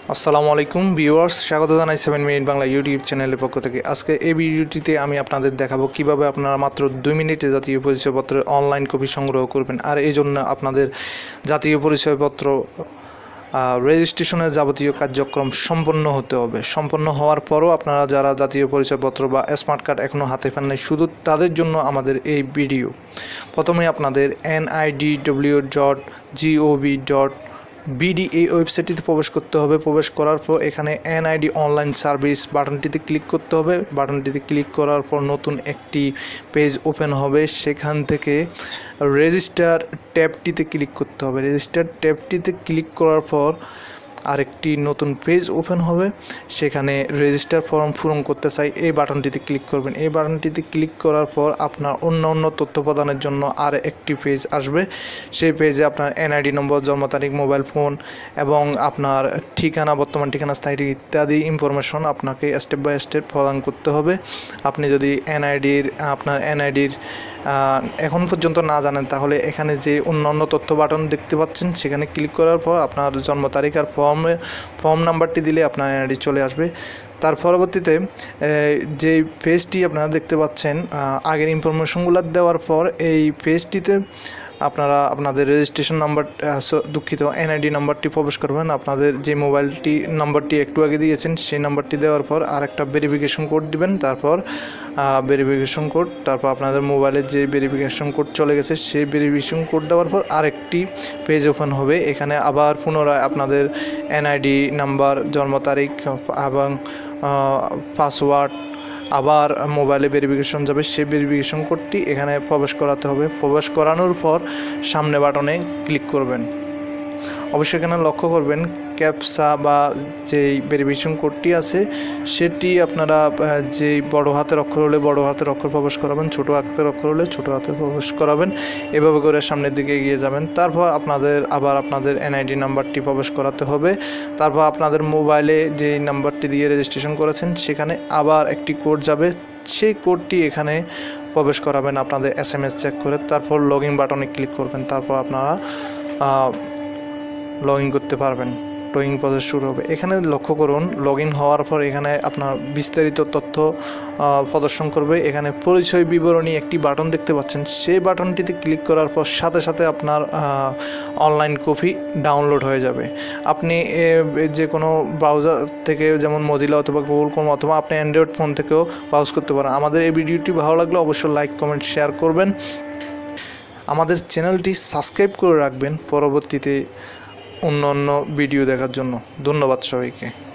আসসালামু আলাইকুম ভিউয়ার্স, স্বাগত জানাই 7 মিনিট বাংলা ইউটিউব চ্যানেলের পক্ষ থেকে। আজকে এই ভিডিওটিতে আমি আপনাদের দেখাবো কিভাবে আপনারা মাত্র 2 মিনিটে জাতীয় পরিচয়পত্রের অনলাইন কপি সংগ্রহ করবেন। আর এই জন্য আপনাদের জাতীয় পরিচয়পত্র রেজিস্ট্রেশনের যাবতীয় কার্যক্রম সম্পন্ন হতে হবে। সম্পন্ন হওয়ার পরও আপনারা যারা জাতীয় পরিচয়পত্র বা স্মার্ট কার্ড এখনও হাতে পান নাই, শুধু তাদের জন্য আমাদের এই ভিডিও। প্রথমে আপনাদের NIDW.gov.BD এই ওয়েবসাইটটিতে প্রবেশ করতে হবে। প্রবেশ করার পর এখানে NID অনলাইন সার্ভিস বাটনটিতে ক্লিক করতে হবে। বাটনটিতে ক্লিক করার পর নতুন একটি পেজ ওপেন হবে। সেখান থেকে রেজিস্টার ট্যাবটিতে ক্লিক করতে হবে। রেজিস্টার ট্যাবটিতে ক্লিক করার পর আরেকটি নতুন পেজ ওপেন হবে। সেখানে রেজিস্টার ফর্ম পূরণ করতে চাই, এই বাটনটিতে ক্লিক করবেন। এই বাটনটিতে ক্লিক করার পর আপনার অন্য তথ্য প্রদানের জন্য আর একটি পেজ আসবে। সেই পেজে আপনার NID নম্বর, জন্ম তারিখ, মোবাইল ফোন এবং আপনার ঠিকানা, বর্তমান ঠিকানা, স্থায়ী ইত্যাদি ইনফরমেশন আপনাকে স্টেপ বাই স্টেপ প্রদান করতে হবে। আপনি যদি আপনার NIDর এখন পর্যন্ত না জানেন, তাহলে এখানে যে অন্যান্য তথ্য বাটন দেখতে পাচ্ছেন সেখানে ক্লিক করার পর আপনার জন্ম তারিখ আর ফর্ম নাম্বারটি দিলে আপনার NID চলে আসবে। তার পরবর্তীতে যে পেজটি আপনারা দেখতে পাচ্ছেন, আগের ইনফরমেশনগুলো দেওয়ার পর এই পেজটিতে আপনারা আপনাদের রেজিস্ট্রেশন নাম্বার, দুঃখিত, NID নাম্বারটি প্রবেশ করবেন। আপনাদের যে মোবাইলটি নাম্বারটি একটু আগে দিয়েছেন সেই নাম্বারটি দেওয়ার পর আরেকটা ভেরিফিকেশন কোড দিবেন। তারপর ভেরিফিকেশন কোড, তারপর আপনাদের মোবাইলের যে ভেরিফিকেশন কোড চলে গেছে সেই ভেরিফিকেশন কোড দেওয়ার পর আরেকটি পেজ ওপেন হবে। এখানে আবার পুনরায় আপনাদের NID নাম্বার, জন্ম তারিখ এবং পাসওয়ার্ড, আবার মোবাইলে ভেরিফিকেশন যাবে, সেই ভেরিফিকেশন কোডটি এখানে প্রবেশ করাতে হবে। প্রবেশ করানোর পর সামনে বাটনে ক্লিক করবেন। অবশ্যই এখানে লক্ষ্য করবেন ক্যাপচা বা যেই ভেরিফিকেশন কোডটি আছে সেটি আপনারা যেই বড় হাতের অক্ষর হলে বড় হাতের অক্ষর প্রবেশ করাবেন, ছোট হাতের অক্ষর হলে ছোট হাতের প্রবেশ করাবেন। এভাবে করে সামনের দিকে এগিয়ে যাবেন। তারপর আপনাদের NID নাম্বারটি প্রবেশ করাতে হবে। তারপর আপনাদের মোবাইলে যেই নাম্বারটি দিয়ে রেজিস্ট্রেশন করেছেন সেখানে আবার একটি কোড যাবে, সেই কোডটি এখানে প্রবেশ করাবেন আপনাদের SMS চেক করে। তারপর লগইন বাটনে ক্লিক করবেন। তারপর আপনারা লগ ইন করতে পারবেন। লগইন প্রসেস শুরু হবে। এখানে লক্ষ্য করুন, লগ ইন হওয়ার পর এখানে আপনার বিস্তারিত তথ্য প্রদর্শন করবে। এখানে পরিচয় বিবরণী একটি বাটন দেখতে পাচ্ছেন, সেই বাটনটিতে ক্লিক করার পর সাথে সাথে আপনার অনলাইন কপি ডাউনলোড হয়ে যাবে। আপনি যে কোনো ব্রাউজার থেকে, যেমন মজিলা অথবা গুগল ক্রোম, অথবা আপনি অ্যান্ড্রয়েড ফোন থেকেও ব্রাউজ করতে পারেন। আমাদের এই ভিডিওটি ভালো লাগলে অবশ্যই লাইক, কমেন্ট, শেয়ার করবেন। আমাদের চ্যানেলটি সাবস্ক্রাইব করে রাখবেন পরবর্তীতে অন্য ভিডিও দেখার জন্য। ধন্যবাদ সবাইকে।